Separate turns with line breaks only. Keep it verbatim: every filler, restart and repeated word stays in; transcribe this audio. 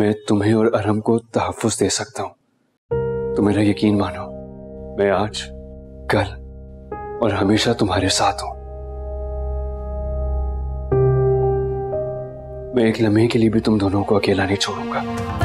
मैं तुम्हें और अरहम को तहफ्फुज़ दे सकता हूं। तो मेरा यकीन मानो, मैं आज, कल और हमेशा तुम्हारे साथ हूं। मैं एक लम्हे के लिए भी तुम दोनों को अकेला नहीं छोड़ूंगा।